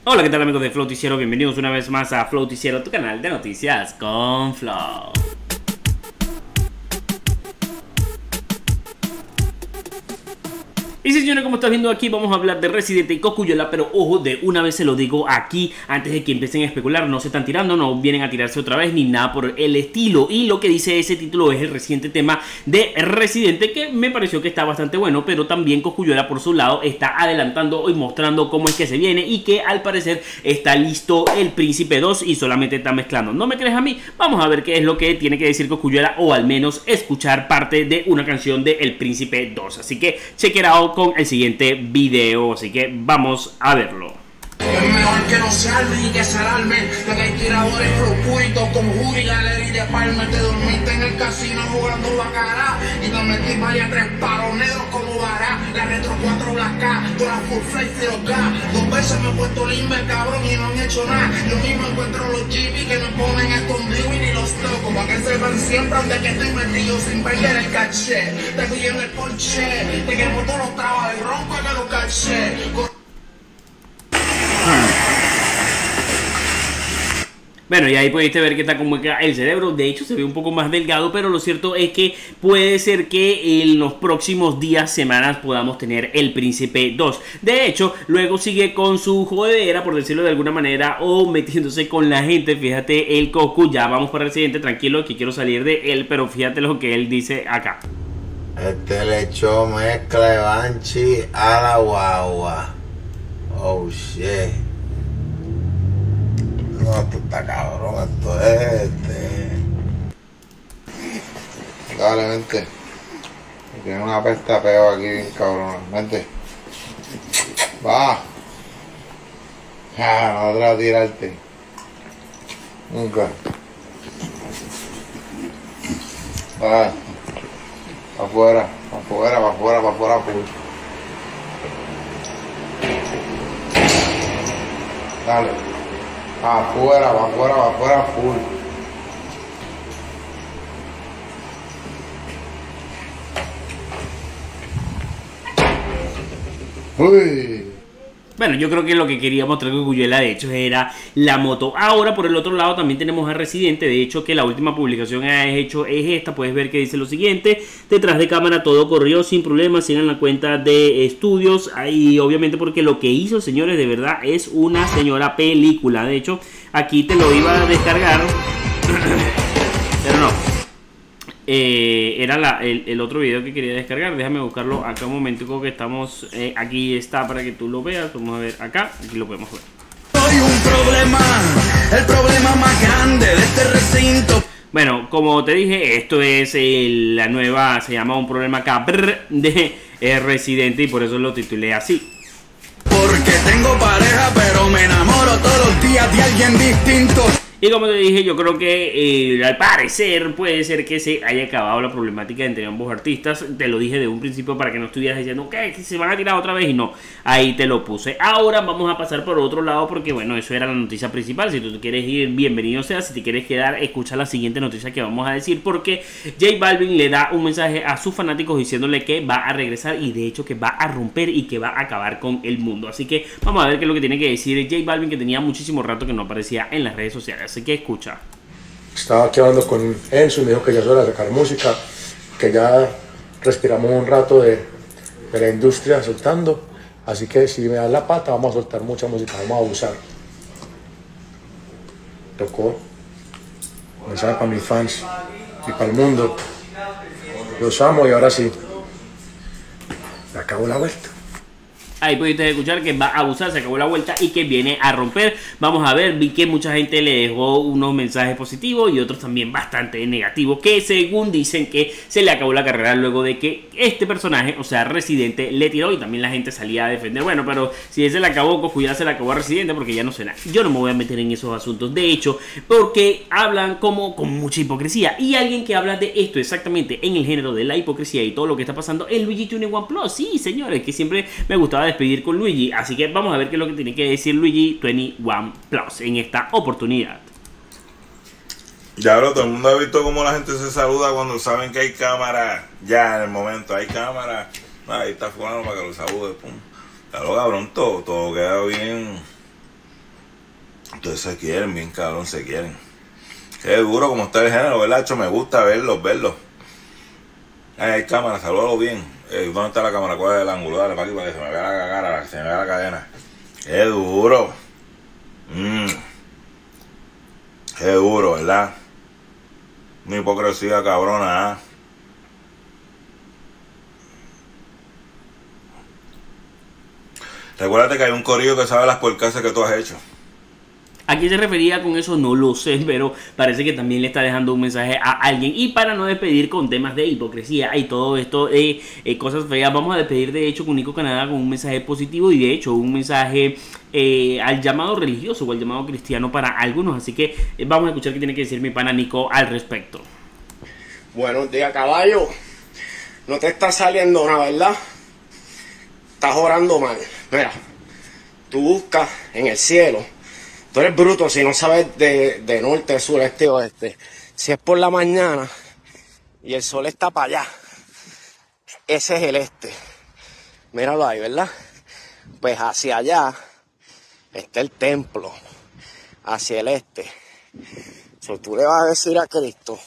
Hola, ¿qué tal amigos de Flowticiero? Bienvenidos una vez más a Flowticiero, tu canal de noticias con Flow. Y sí, señores, como estás viendo aquí, vamos a hablar de Residente y Cosculluela, pero ojo, de una vez se lo digo aquí, antes de que empiecen a especular, no se están tirando, no vienen a tirarse otra vez, ni nada por el estilo. Y lo que dice ese título es el reciente tema de Residente, que me pareció que está bastante bueno, pero también Cosculluela por su lado está adelantando y mostrando cómo es que se viene y que al parecer está listo el Príncipe 2 y solamente está mezclando. ¿No me crees a mí? Vamos a ver qué es lo que tiene que decir Cosculluela, o al menos escuchar parte de una canción de El Príncipe 2. Así que check it out con el siguiente video, así que vamos a verlo. Es mejor que no se arme y que se alarme de que hay tiradores propúritos con Jury, Galera y de Palme. Te dormiste en el casino jugando bacará y te metí vaya 3 palos negros como vará. La Retro 4 Black K, toda la Full Flight 0K. 2 veces me he puesto limber, cabrón, y no han hecho nada. Yo mismo encuentro los GP que me ponen escondido y ni los toco, pa' que sepan siempre donde que estoy metido sin perder el caché. Te pillé en el porche, te quemo todos los trabajos y ronco que los caché. Bueno, y ahí pudiste ver que está como que el cerebro, de hecho se ve un poco más delgado, pero lo cierto es que puede ser que en los próximos días, semanas, podamos tener el Príncipe 2. De hecho, luego sigue con su jodedera, por decirlo de alguna manera, o metiéndose con la gente. Fíjate el Coscu, ya vamos para el siguiente, tranquilo, que quiero salir de él, pero fíjate lo que él dice acá. Este le echó mezcla de Banshee a la guagua. Oh shit. No, esto está cabrón, esto es Dale, vente. Tiene una pesta peo aquí bien cabrón, vente. Va. No te la tirarte. Nunca. Va. Afuera, afuera, afuera, afuera, full. Dale. Afuera, afuera, afuera, full. Uy. Bueno, yo creo que lo que quería mostrar con Cosculluela de hecho era la moto. Ahora por el otro lado también tenemos a Residente. De hecho que la última publicación que ha hecho es esta. Puedes ver que dice lo siguiente: detrás de cámara todo corrió sin problemas. Sigan la cuenta de estudios. Y obviamente porque lo que hizo, señores, de verdad es una señora película. De hecho aquí te lo iba a descargar pero no, era el otro video que quería descargar. Déjame buscarlo acá un momento, que estamos aquí está para que tú lo veas. Vamos a ver acá, aquí lo podemos ver. Hay un problema, el problema más grande de este recinto. Bueno, como te dije, esto es la nueva, se llama Un Problema Cabrón de Residente, y por eso lo titulé así. Porque tengo pareja pero me enamoro todos los días de alguien distinto. Y como te dije, yo creo que al parecer puede ser que se haya acabado la problemática entre ambos artistas. Te lo dije de un principio para que no estuvieras diciendo que se van a tirar otra vez, y no, ahí te lo puse. Ahora vamos a pasar por otro lado porque bueno, eso era la noticia principal. Si tú quieres ir, bienvenido sea. Si te quieres quedar, escucha la siguiente noticia que vamos a decir, porque J Balvin le da un mensaje a sus fanáticos diciéndole que va a regresar, y de hecho que va a romper y que va a acabar con el mundo. Así que vamos a ver qué es lo que tiene que decir J Balvin, que tenía muchísimo rato que no aparecía en las redes sociales. Así que escucha. Estaba aquí hablando con Enzo y me dijo que ya es hora de sacar música, que ya respiramos un rato de la industria soltando, así que si me das la pata vamos a soltar mucha música, vamos a abusar. Tocó, mensaje para mis fans y para el mundo, los amo y ahora sí, me acabó la vuelta. Ahí pudiste escuchar que va a abusar, se acabó la vuelta y que viene a romper. Vamos a ver, vi que mucha gente le dejó unos mensajes positivos y otros también bastante negativos, que según dicen que se le acabó la carrera luego de que este personaje, o sea Residente, le tiró, y también la gente salía a defender. Bueno, pero si se le acabó, Cosculluela se le acabó a Residente, porque ya no sé nada. Yo no me voy a meter en esos asuntos, de hecho, porque hablan como con mucha hipocresía, y alguien que habla de esto exactamente en el género de la hipocresía y todo lo que está pasando es Luigi 21 Plus. Sí, señores, que siempre me gustaba despedir con Luigi, así que vamos a ver qué es lo que tiene que decir Luigi 21 Plus en esta oportunidad. Ya, bro, todo el mundo ha visto cómo la gente se saluda cuando saben que hay cámara. Ya, en el momento hay cámara. Ahí está fulano para que lo salude, pum. Ya lo cabrón, todo queda bien. Ustedes se quieren, bien cabrón, se quieren. Qué duro como está el género, ¿verdad? Hecho, me gusta verlos. Ahí hay cámara, salúdalo bien. ¿Dónde está la cámara? ¿Cuál es el ángulo? Dale para aquí para que se me vea la cara, que se me vea la cadena. Qué duro. Qué duro, ¿verdad? Una hipocresía cabrona, ¿ah? Recuérdate que hay un corillo que sabe las porcasas que tú has hecho. ¿A quién se refería con eso? No lo sé, pero parece que también le está dejando un mensaje a alguien. Y para no despedir con temas de hipocresía y todo esto, cosas feas, vamos a despedir de hecho con Nico Canadá con un mensaje positivo y de hecho un mensaje al llamado religioso o al llamado cristiano para algunos. Así que vamos a escuchar qué tiene que decir mi pana Nico al respecto. Buenos días, caballo. No te está saliendo nada, ¿verdad? Estás orando mal. Mira, tú buscas en el cielo. Tú eres bruto si no sabes de norte, sur, este, oeste. Si es por la mañana y el sol está para allá, ese es el este. Míralo ahí, ¿verdad? Pues hacia allá está el templo, hacia el este. So, tú le vas a decir a Cristo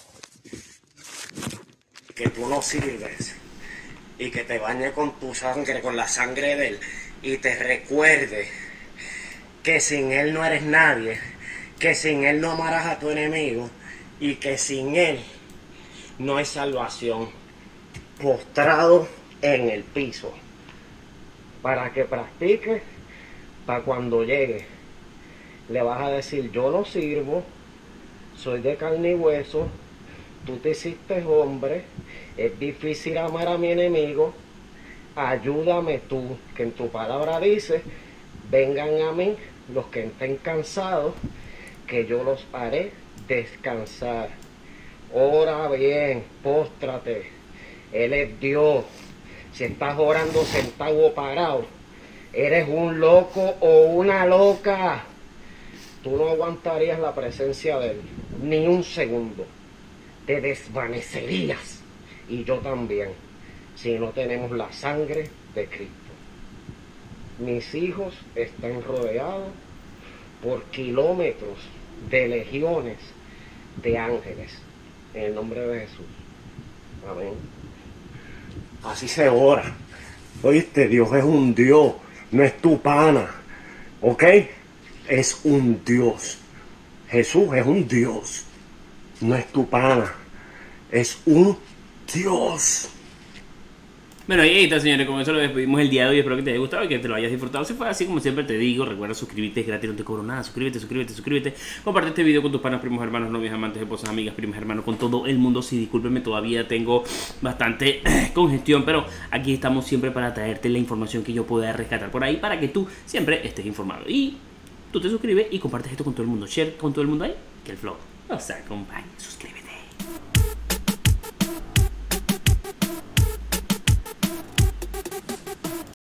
que tú no sirves y que te bañe con tu sangre, con la sangre de Él, y te recuerde que sin Él no eres nadie, que sin Él no amarás a tu enemigo y que sin Él no hay salvación. Postrado en el piso, para que practiques, para cuando llegue le vas a decir: yo no sirvo, soy de carne y hueso, tú te hiciste hombre, es difícil amar a mi enemigo, ayúdame tú, que en tu palabra dice: vengan a mí los que estén cansados, que yo los haré descansar. Ora bien, póstrate, Él es Dios. Si estás orando sentado o parado, eres un loco o una loca. Tú no aguantarías la presencia de Él ni un segundo. Te desvanecerías, y yo también, si no tenemos la sangre de Cristo. Mis hijos están rodeados por kilómetros de legiones de ángeles. En el nombre de Jesús. Amén. Así se ora. Oíste, Dios es un Dios, no es tu pana. ¿Ok? Es un Dios. Jesús es un Dios. No es tu pana. Es un Dios. Bueno, y ahí está, señores, con eso lo despedimos el día de hoy. Espero que te haya gustado y que te lo hayas disfrutado. Si fue así, como siempre te digo, recuerda suscribirte, es gratis, no te cobro nada. Suscríbete. Comparte este video con tus panas, primos, hermanos, novias, amantes, esposas, amigas, primas, hermanos, con todo el mundo. Sí, discúlpenme, todavía tengo bastante congestión, pero aquí estamos siempre para traerte la información que yo pueda rescatar por ahí para que tú siempre estés informado. Y tú te suscribes y compartes esto con todo el mundo. Share con todo el mundo ahí, que el flow los acompañe. Suscríbete.